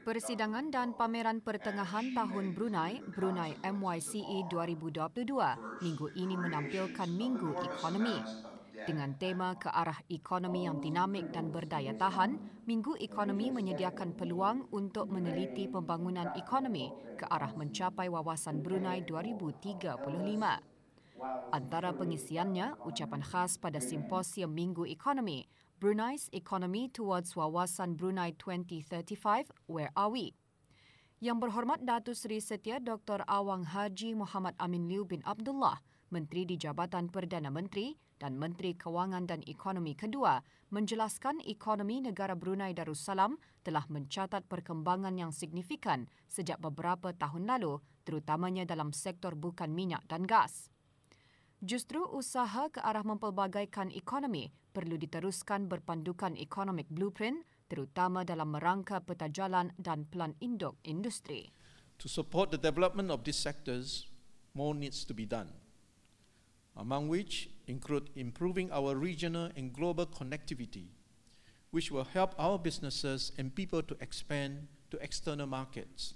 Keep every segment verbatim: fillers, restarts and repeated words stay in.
Persidangan dan pameran pertengahan tahun Brunei, Brunei M Y C E dua ribu dua puluh dua, minggu ini menampilkan Minggu Ekonomi. Dengan tema ke arah ekonomi yang dinamik dan berdaya tahan, Minggu Ekonomi menyediakan peluang untuk meneliti pembangunan ekonomi ke arah mencapai wawasan Brunei dua ribu tiga puluh lima. Antara pengisiannya, ucapan khas pada simposium Minggu Ekonomi, Brunei's Economy Towards Wawasan Brunei twenty thirty-five, Where Are We? Yang berhormat Datuk Seri Setia Doktor Awang Haji Muhammad Amin Liu bin Abdullah, Menteri di Jabatan Perdana Menteri dan Menteri Kewangan dan Ekonomi kedua, menjelaskan ekonomi negara Brunei Darussalam telah mencatat perkembangan yang signifikan sejak beberapa tahun lalu, terutamanya dalam sektor bukan minyak dan gas. Justru usaha ke arah mempelbagaikan ekonomi perlu diteruskan berpandukan economic blueprint, terutama dalam merangka peta jalan dan pelan induk industri. To support the development of these sectors, more needs to be done, among which include improving our regional and global connectivity, which will help our businesses and people to expand to external markets.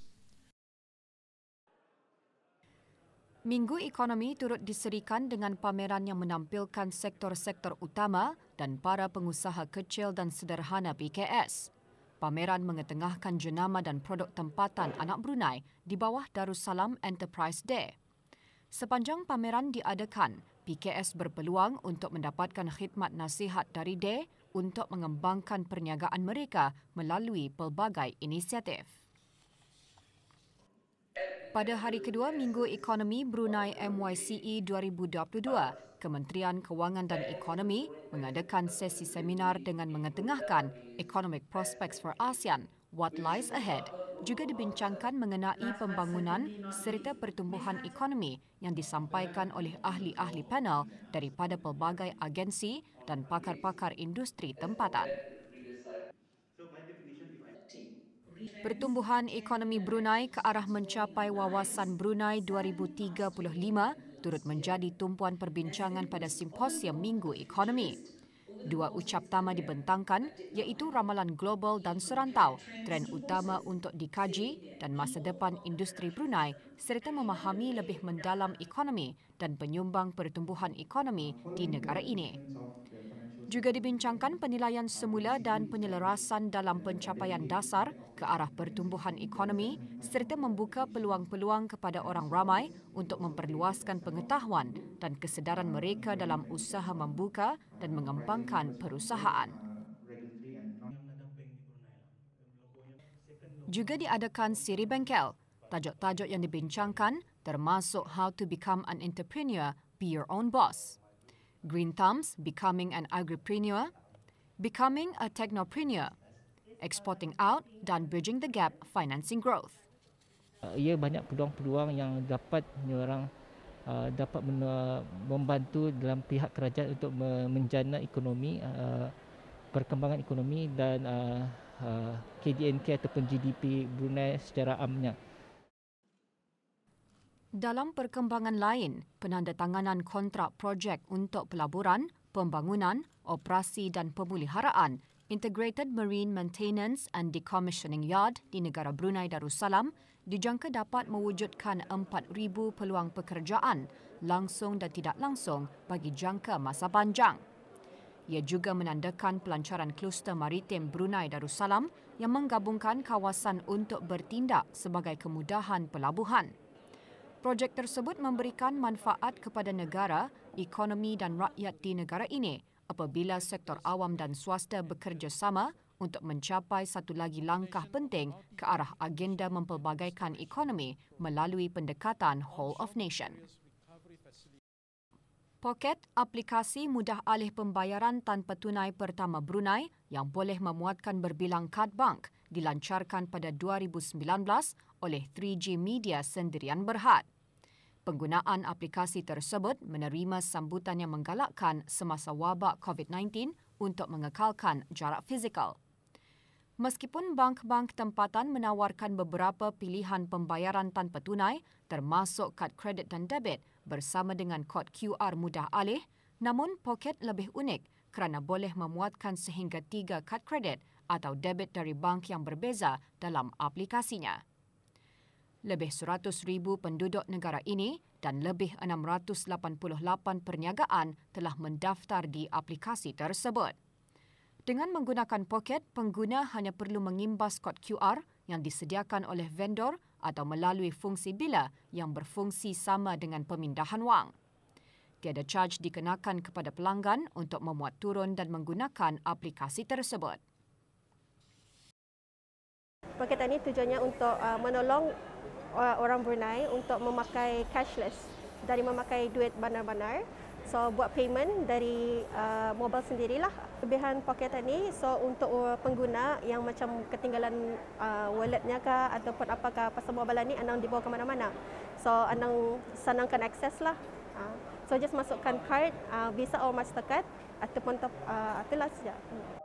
Minggu Ekonomi turut diserikan dengan pameran yang menampilkan sektor-sektor utama dan para pengusaha kecil dan sederhana P K S. Pameran mengetengahkan jenama dan produk tempatan anak Brunei di bawah Darussalam Enterprise Day. Sepanjang pameran diadakan, P K S berpeluang untuk mendapatkan khidmat nasihat dari Day untuk mengembangkan perniagaan mereka melalui pelbagai inisiatif. Pada hari kedua Minggu Ekonomi Brunei M Y C E dua ribu dua puluh dua, Kementerian Kewangan dan Ekonomi mengadakan sesi seminar dengan mengetengahkan Economic Prospects for ASEAN, What Lies Ahead, juga dibincangkan mengenai pembangunan serta pertumbuhan ekonomi yang disampaikan oleh ahli-ahli panel daripada pelbagai agensi dan pakar-pakar industri tempatan. Pertumbuhan ekonomi Brunei ke arah mencapai wawasan Brunei dua ribu tiga puluh lima turut menjadi tumpuan perbincangan pada simposium Minggu Ekonomi. Dua ucap tama dibentangkan iaitu ramalan global dan serantau, trend utama untuk dikaji dan masa depan industri Brunei serta memahami lebih mendalam ekonomi dan penyumbang pertumbuhan ekonomi di negara ini. Juga dibincangkan penilaian semula dan penyelarasan dalam pencapaian dasar ke arah pertumbuhan ekonomi serta membuka peluang-peluang kepada orang ramai untuk memperluaskan pengetahuan dan kesedaran mereka dalam usaha membuka dan mengembangkan perusahaan. Juga diadakan siri bengkel. Tajuk-tajuk yang dibincangkan termasuk How to Become an Entrepreneur, Be Your Own Boss, Green Thumbs, Becoming an Agripreneur, Becoming a Technopreneur, Exporting Out dan Bridging the Gap, Financing Growth. Ia banyak peluang-peluang yang dapat orang uh, dapat men- membantu dalam pihak kerajaan untuk menjana ekonomi, uh, perkembangan ekonomi dan uh, uh, K D N K ataupun G D P Brunei secara amnya. Dalam perkembangan lain, penandatanganan kontrak projek untuk pelaburan, pembangunan, operasi dan pemeliharaan Integrated Marine Maintenance and Decommissioning Yard di negara Brunei Darussalam dijangka dapat mewujudkan empat ribu peluang pekerjaan langsung dan tidak langsung bagi jangka masa panjang. Ia juga menandakan pelancaran kluster maritim Brunei Darussalam yang menggabungkan kawasan untuk bertindak sebagai kemudahan pelabuhan. Projek tersebut memberikan manfaat kepada negara, ekonomi dan rakyat di negara ini apabila sektor awam dan swasta bekerjasama untuk mencapai satu lagi langkah penting ke arah agenda mempelbagaikan ekonomi melalui pendekatan Whole of Nation. Poket, aplikasi mudah alih pembayaran tanpa tunai pertama Brunei yang boleh memuatkan berbilang kad bank, dilancarkan pada dua ribu sembilan belas oleh three G Media Sendirian Berhad. Penggunaan aplikasi tersebut menerima sambutan yang menggalakkan semasa wabak COVID sembilan belas untuk mengekalkan jarak fizikal. Meskipun bank-bank tempatan menawarkan beberapa pilihan pembayaran tanpa tunai, termasuk kad kredit dan debit bersama dengan kod Q R mudah alih, namun Poket lebih unik kerana boleh memuatkan sehingga tiga kad kredit atau debit dari bank yang berbeza dalam aplikasinya. Lebih seratus ribu penduduk negara ini dan lebih enam ratus lapan puluh lapan perniagaan telah mendaftar di aplikasi tersebut. Dengan menggunakan Pocket, pengguna hanya perlu mengimbas kod Q R yang disediakan oleh vendor atau melalui fungsi bila yang berfungsi sama dengan pemindahan wang. Tiada charge dikenakan kepada pelanggan untuk memuat turun dan menggunakan aplikasi tersebut. Pocket ini tujuannya untuk uh, menolong uh, orang Brunei untuk memakai cashless dari memakai duit banar-banar. So buat payment dari uh, mobile sendirilah. Kelebihan Pocket ini so untuk uh, pengguna yang macam ketinggalan uh, walletnya kah ataupun apakah pasal mobile ni andang dibawa ke mana-mana. So andang senangkan akses lah. Uh, so just masukkan card, uh, Visa atau Mastercard ataupun top, uh, itulah saja.